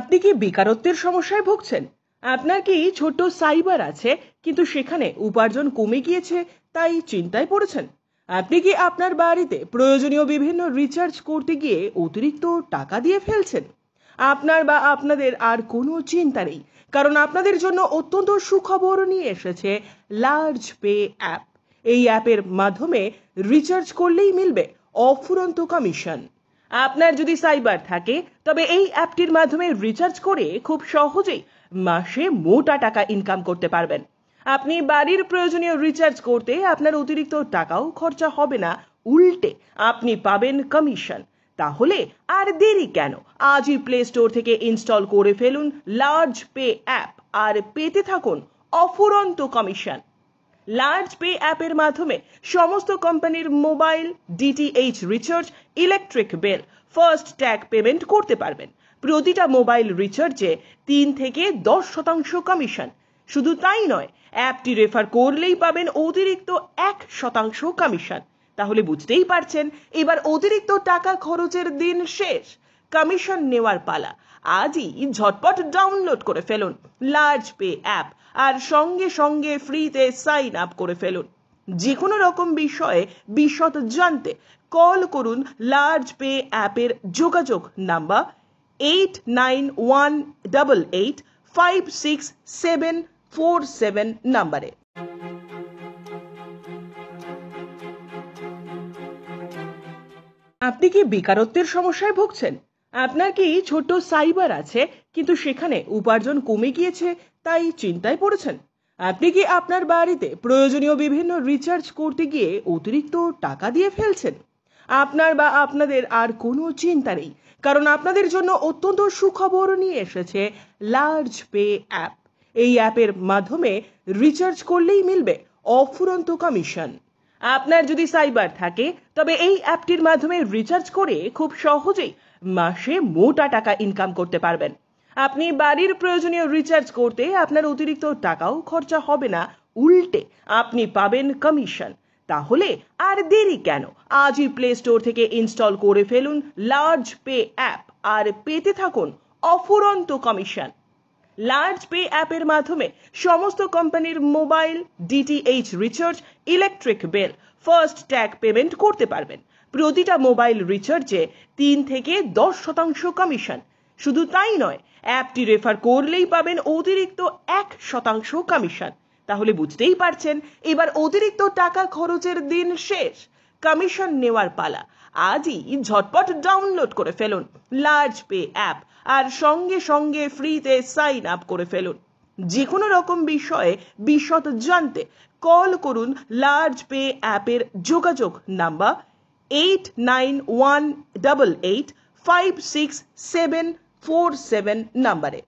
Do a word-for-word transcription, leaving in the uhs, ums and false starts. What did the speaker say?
আপনি কি বেকারত্বের সমস্যায় ভুগছেন? আপনার কি ছোট্ট সাইবার আছে কিন্তু সেখানে উপার্জন কমে গিয়েছে, তাই চিন্তায় পড়েছেন? আপনি কি আপনার বাড়িতে প্রয়োজনীয় বিভিন্ন রিচার্জ করতে গিয়ে অতিরিক্ত টাকা দিয়ে ফেলছেন? আপনার বা আপনাদের আর কোনো চিন্তা নেই, কারণ আপনাদের জন্য অত্যন্ত সুখবর নিয়ে এসেছে লার্জ পে অ্যাপ। এই অ্যাপের মাধ্যমে রিচার্জ করলেই মিলবে অফুরন্ত কমিশন। আপনার যদি সাইবার থাকে তবে এই অ্যাপটির মাধ্যমে রিচার্জ করে খুব সহজেই মাসে মোটা টাকা ইনকাম করতে পারবেন। আপনি বাড়ির প্রয়োজনীয় রিচার্জ করতে আপনার অতিরিক্ত টাকাও খরচা হবে না, উল্টে আপনি পাবেন কমিশন। তাহলে আর দেরি কেন? আজই প্লে স্টোর থেকে ইনস্টল করে ফেলুন লার্জ পে অ্যাপ আর পেতে থাকুন অফুরন্ত কমিশন। লার্জ পে অ্যাপের মাধ্যমে সমস্ত কোম্পানির mobile, DTH recharge, electric bill, FASTag payment করতে পারবেন। প্রতিটা মোবাইল রিচার্জে তিন থেকে দশ শতাংশ কমিশন। শুধু তাই নয়, অ্যাপটি রেফার করলেই পাবেন অতিরিক্ত এক শতাংশ কমিশন। তাহলে বুঝতেই পারছেন, এবার অতিরিক্ত টাকা খরচের দিন শেষ, কমিশন নেওয়ার পালা। আজই ঝটপট ডাউনলোড করে ফেলুন লার্জ পে অ্যাপ আর সঙ্গে সঙ্গে ফ্রিতে সাইন আপ করে ফেলুন। যে কোনো রকম বিষয়ে বিশদ জানতে কল করুন লার্জ পে অ্যাপের যোগাযোগ number eight nine one eight eight five six seven four seven নাম্বারে। আপনি কি বেকারত্বের সমস্যায় ভুগছেন? আপনার কি ছোট্ট সাইবার আছে কিন্তু সেখানে উপার্জন কমে গিয়েছে, তাই চিন্তায় পড়েছেন? আপনি কি আপনার বাড়িতে প্রয়োজনীয় বিভিন্ন রিচার্জ করতে গিয়ে অতিরিক্ত টাকা দিয়ে ফেলছেন? আপনার বা আপনাদের আর কোনো চিন্তা নেই, কারণ আপনাদের জন্য অত্যন্ত সুখবর নিয়ে এসেছে লার্জ পে অ্যাপ। এই অ্যাপের মাধ্যমে রিচার্জ করলেই মিলবে অফুরন্ত কমিশন। আপনার যদি সাইবার থাকে তবে এই অ্যাপটির মাধ্যমে রিচার্জ করে খুব সহজেই মাসে মোটা টাকা ইনকাম করতে পারবেন। আপনি বাড়ির প্রয়োজনীয় রিচার্জ করতে আপনার অতিরিক্ত টাকাও খরচা হবে না, উল্টে আপনি পাবেন কমিশন। তাহলে আর দেরি কেন? আজই প্লে স্টোর থেকে ইনস্টল করে ফেলুন লার্জ পে অ্যাপ আর পেতে থাকুন অফুরন্ত কমিশন। লার্জ পে অ্যাপের মাধ্যমে সমস্ত কোম্পানির mobile, DTH recharge, electric bill, FASTag payment করতে পারবেন। প্রতিটা মোবাইল রিচার্জে তিন থেকে দশ শতাংশ কমিশন। শুধু তাই নয়, অ্যাপটি রেফার করলেই পাবেন অতিরিক্ত এক শতাংশ কমিশন। তাহলে বুঝতেই পারছেন, এবার অতিরিক্ত টাকা খরচের দিন শেষ, কমিশন নেওয়ার পালা। আজই ঝটপট ডাউনলোড করে ফেলুন লার্জ পে অ্যাপ আর সঙ্গে সঙ্গে ফ্রিতে সাইন আপ করে ফেলুন। যে কোনো রকম বিষয়ে বিশদ জানতে কল করুন লার্জ পে অ্যাপের যোগাযোগ number eight nine one eight eight five six seven four seven নাম্বারে।